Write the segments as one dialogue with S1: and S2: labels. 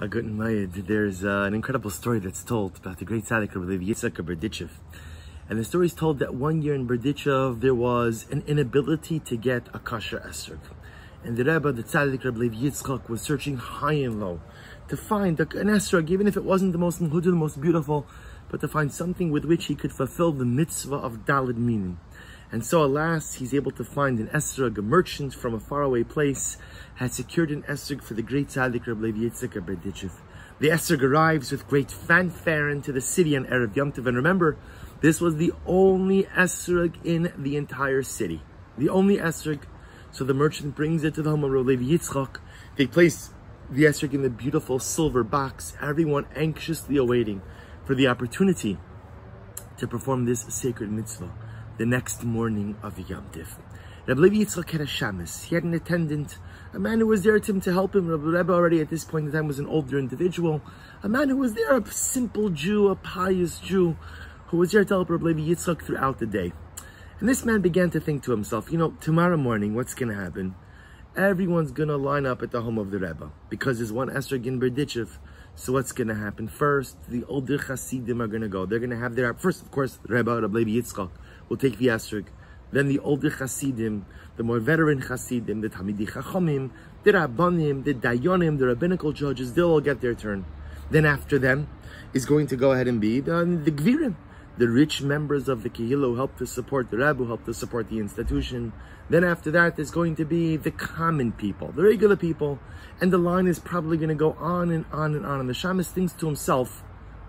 S1: Good night. There's an incredible story that's told about the great tzaddik Rabbi Levi Yitzchak of Berdichev. And the story is told that one year in Berdichev there was an inability to get a kosher esrog. And the Rebbe, the tzaddik Rabbi Levi Yitzchak, was searching high and low to find an esrog, even if it wasn't the most mechudah, the most beautiful, but to find something with which he could fulfill the mitzvah of Daled Minim. And so, alas, he's able to find an esrog. A merchant from a faraway place had secured an esrog for the great tzaddik Rabbi Levi Yitzchak of Berdichev. The esrog arrives with great fanfare into the city on Erev Yom Tov. And remember, this was the only esrog in the entire city. The only esrog. So the merchant brings it to the home of Rabbi Levi Yitzchak. They place the esrog in the beautiful silver box, everyone anxiously awaiting for the opportunity to perform this sacred mitzvah the next morning of Yom Tov. Rabbi Levi Yitzchak had a shamus. He had an attendant, a man who was there to help him. Rabbi Rebbe already at this point in time was an older individual, a man who was there, a simple Jew, a pious Jew, who was there to help Rabbi Levi Yitzchak throughout the day. And this man began to think to himself, tomorrow morning, what's going to happen? Everyone's going to line up at the home of the Rebbe, because there's one esrog in Berdichev. So what's going to happen? First, the older Hasidim are going to go. They're going to have their, first, of course, the Rebbe, Rabbi Levi Yitzchak, will take the esrog. Then the older Hasidim, the more veteran Hasidim, the Talmidei Chachamim, the Rabbanim, the Dayanim, the rabbinical judges, they'll all get their turn. Then after them is going to go ahead and be the Gvirim, the rich members of the Kehillah who help to support the Rebbe, who help to support the institution. Then after that, there's going to be the common people, the regular people, and the line is probably going to go on and on and on. And the shamus thinks to himself,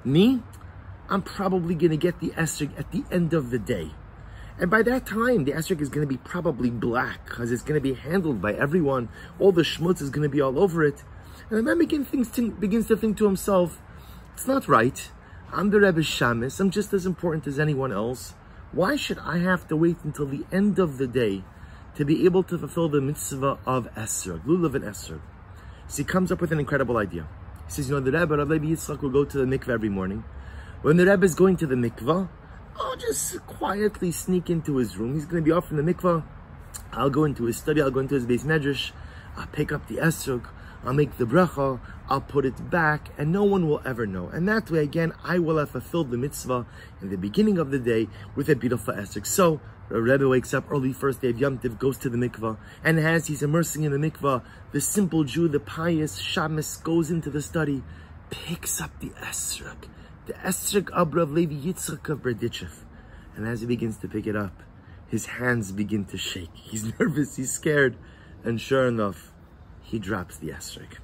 S1: I'm probably going to get the esrog at the end of the day. And by that time, the esrog is going to be probably black, because it's going to be handled by everyone. All the schmutz is going to be all over it. And the man begins to think to himself, it's not right. I'm the Rebbe's shamus. I'm just as important as anyone else. Why should I have to wait until the end of the day to be able to fulfill the mitzvah of esrog, lulav and esrog? So he comes up with an incredible idea. He says, the Rebbe, Rabbi Levi Yitzchak, will go to the mikveh every morning. When the Rebbe is going to the mikveh, I'll just quietly sneak into his room. He's going to be off from the mikveh. I'll go into his study. I'll go into his beis medrash. I'll pick up the esrog. I'll make the bracha. I'll put it back, and no one will ever know. And that way, again, I will have fulfilled the mitzvah in the beginning of the day with a beautiful esrog. So the Rebbe wakes up early, first day of Yom Tov, goes to the mikveh, and as he's immersing in the mikveh, the simple Jew, the pious shamus, goes into the study, picks up the esrog. The esrog of Rabbi Levi Yitzchak of Berdichev. And as he begins to pick it up, his hands begin to shake. He's nervous, he's scared. And sure enough, he drops the esrog.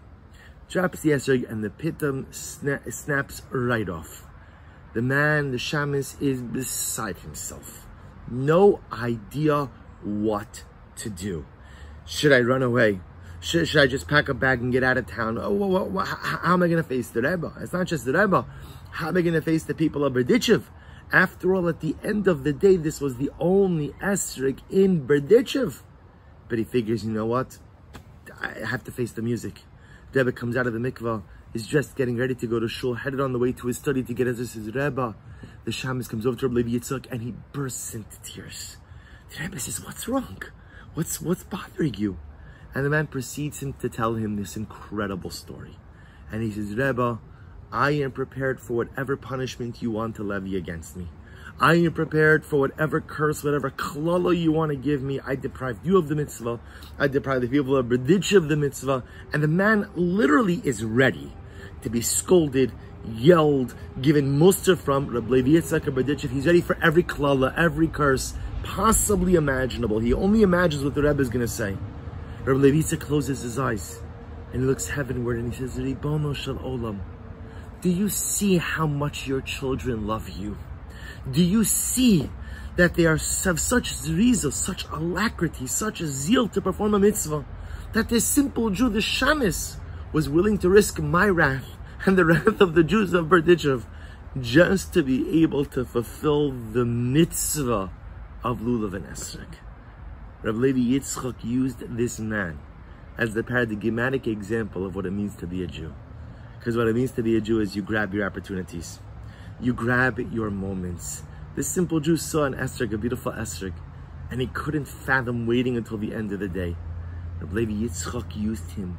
S1: And the pitum snaps right off. The man, the shamus, is beside himself. No idea what to do. Should I run away? Should I just pack a bag and get out of town? How am I going to face the Rebbe? It's not just the Rebbe. How am I going to face the people of Berdichev? After all, at the end of the day, this was the only esrog in Berdichev. But he figures, you know what? I have to face the music. The Rebbe comes out of the mikveh, is dressed, getting ready to go to shul, headed on the way to his study to get his Rebbe. The shamus comes over to Rabbi Levi Yitzchak and he bursts into tears. The Rebbe says, what's wrong? What's bothering you? And the man proceeds to tell him this incredible story. And he says, Rebbe, I am prepared for whatever punishment you want to levy against me. I am prepared for whatever curse, whatever klala you want to give me. I deprived you of the mitzvah. I deprived the people of Berdichev of the mitzvah. And the man literally is ready to be scolded, yelled, given muster from Rabbi Levi Yitzchak of Berdichev. He's ready for every klala, every curse possibly imaginable. He only imagines what the Rebbe is going to say. Rabbi Levi Yitzchak closes his eyes and he looks heavenward and he says, Ribono shel olam, do you see how much your children love you? Do you see that they have such zriza, such alacrity, such a zeal to perform a mitzvah, that this simple Jew, the shamus, was willing to risk my wrath and the wrath of the Jews of Berdichev just to be able to fulfill the mitzvah of lulav and esrog? Rabbi Levi Yitzchak used this man as the paradigmatic example of what it means to be a Jew. Because what it means to be a Jew is you grab your opportunities. You grab your moments. This simple Jew saw an esrog, a beautiful esrog, and he couldn't fathom waiting until the end of the day. Rabbi Levi Yitzchak used him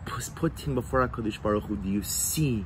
S1: put him before HaKadosh Baruch Hu, do you see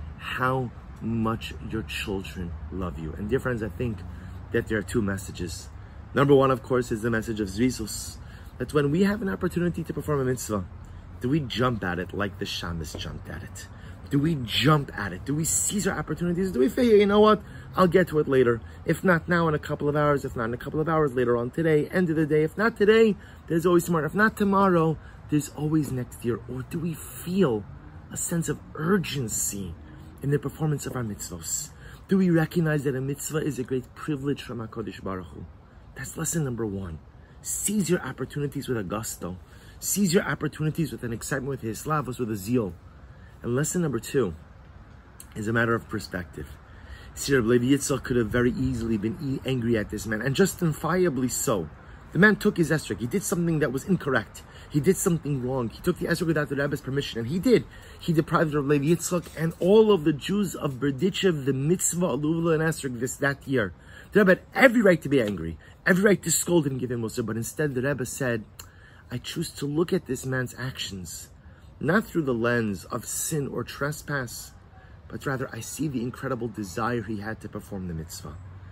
S1: how much your children love you? And dear friends, I think that there are two messages. Number one, of course, is the message of Zrizus. That when we have an opportunity to perform a mitzvah, do we jump at it like the Shamis jumped at it? Do we jump at it? Do we seize our opportunities? Do we figure, you know what, I'll get to it later. If not now, in a couple of hours. If not in a couple of hours later on today, end of the day. If not today, there's always tomorrow. If not tomorrow, there's always next year. Or do we feel a sense of urgency in the performance of our mitzvahs? Do we recognize that a mitzvah is a great privilege from HaKadosh Baruch Hu? That's lesson number one. Seize your opportunities with a gusto. Seize your opportunities with an excitement, with hislavos, with a zeal. And lesson number two is a matter of perspective. See, Rabbi Levi Yitzchak could have very easily been angry at this man, and justifiably so. The man took his esrog. He did something that was incorrect. He did something wrong. He took the esrog without the Rebbe's permission, and he did. He deprived Rabbi Levi Yitzchak and all of the Jews of Berdichev the mitzvah aluvla and esrog that year. The Rebbe had every right to be angry, every right to scold and give him mussar, but instead the Rebbe said, I choose to look at this man's actions not through the lens of sin or trespass, but rather I see the incredible desire he had to perform the mitzvah.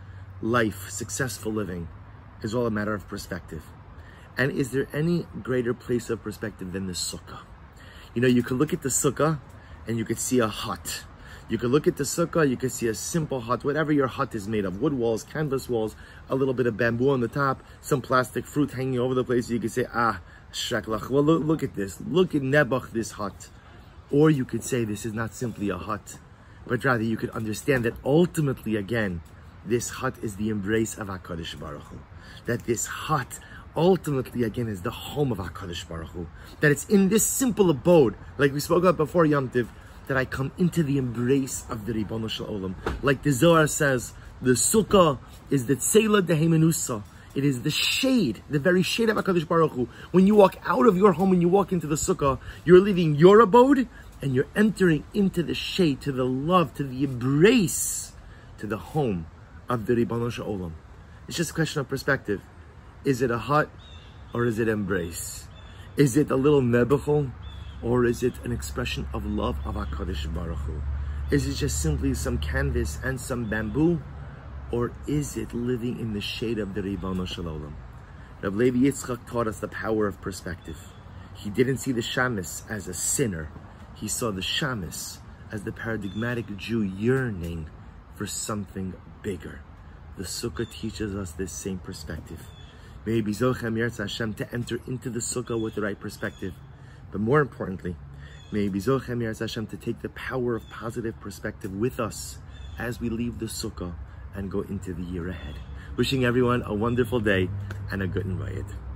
S1: Life, successful living, is all a matter of perspective. And is there any greater place of perspective than the sukkah? You know, you could look at the sukkah and you could see a hut. You could look at the sukkah, you could see a simple hut, whatever your hut is made of, wood walls, canvas walls, a little bit of bamboo on the top, some plastic fruit hanging over the place. You could say, Shaklach, well, look at this. Look at Nebuch, this hut. Or you could say this is not simply a hut, but rather you could understand that ultimately, again, this hut is the embrace of HaKadosh Baruch Hu. That this hut ultimately, again, is the home of HaKadosh Baruch Hu. That it's in this simple abode, like we spoke about before Yom Tiv, that I come into the embrace of the Ribono Shel Olam. Like the Zohar says, the sukkah is the tzela dehemenusa. It is the shade, the very shade of HaKadosh Baruch Hu. When you walk out of your home and you walk into the sukkah, you're leaving your abode and you're entering into the shade, to the love, to the embrace, to the home of the Ribono Shel Olam. It's just a question of perspective. Is it a hut or is it embrace? Is it a little nebuchol or is it an expression of love of HaKadosh Baruch Hu? Is it just simply some canvas and some bamboo? Or is it living in the shade of the Ribono Shel Olam? Rabbi Levi Yitzchak taught us the power of perspective. He didn't see the Shamis as a sinner. He saw the Shamis as the paradigmatic Jew yearning for something bigger. The Sukkah teaches us this same perspective. May be Zochem Yirtz Hashem to enter into the Sukkah with the right perspective. But more importantly, may be Zochem Yirtz Hashem to take the power of positive perspective with us as we leave the Sukkah and go into the year ahead. Wishing everyone a wonderful day and a good Nivayit.